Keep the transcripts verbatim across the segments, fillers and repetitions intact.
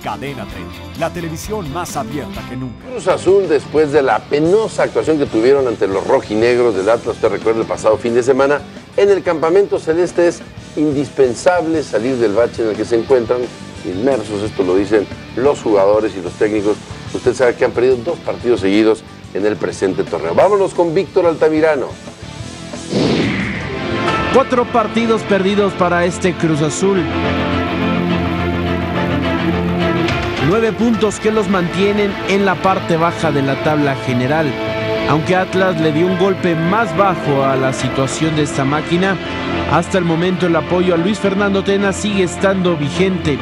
Cadena treinta, la televisión más abierta que nunca. Cruz Azul, después de la penosa actuación que tuvieron ante los rojinegros del Atlas, usted recuerda el pasado fin de semana, en el campamento celeste es indispensable salir del bache en el que se encuentran inmersos, esto lo dicen los jugadores y los técnicos. Usted sabe que han perdido dos partidos seguidos en el presente torneo. Vámonos con Víctor Altamirano. Cuatro partidos perdidos para este Cruz Azul. Nueve puntos que los mantienen en la parte baja de la tabla general. Aunque Atlas le dio un golpe más bajo a la situación de esta máquina, hasta el momento el apoyo a Luis Fernando Tena sigue estando vigente.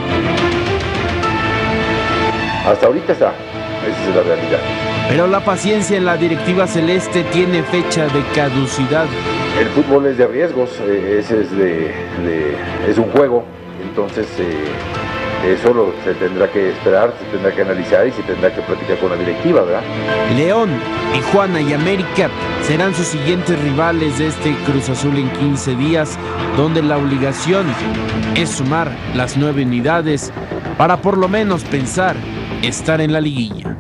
Hasta ahorita está, esa es la realidad. Pero la paciencia en la directiva celeste tiene fecha de caducidad. El fútbol es de riesgos, eh, ese es, de, de, es un juego, entonces eh, eso lo, se tendrá que esperar, se tendrá que analizar y se tendrá que platicar con la directiva, ¿verdad? León, Tijuana y América serán sus siguientes rivales de este Cruz Azul en quince días, donde la obligación es sumar las nueve unidades para por lo menos pensar estar en la liguilla.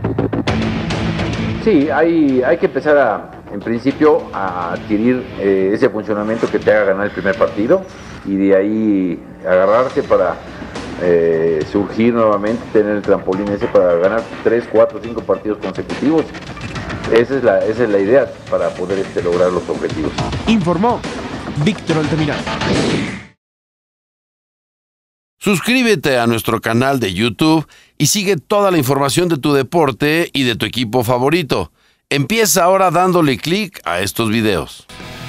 Sí, hay, hay que empezar a, en principio, a adquirir eh, ese funcionamiento que te haga ganar el primer partido y de ahí agarrarse para eh, surgir nuevamente, tener el trampolín ese para ganar tres, cuatro, cinco partidos consecutivos. Esa es la, esa es la idea para poder este, lograr los objetivos. Informó Víctor Altamirano. Suscríbete a nuestro canal de YouTube y sigue toda la información de tu deporte y de tu equipo favorito. Empieza ahora dándole clic a estos videos.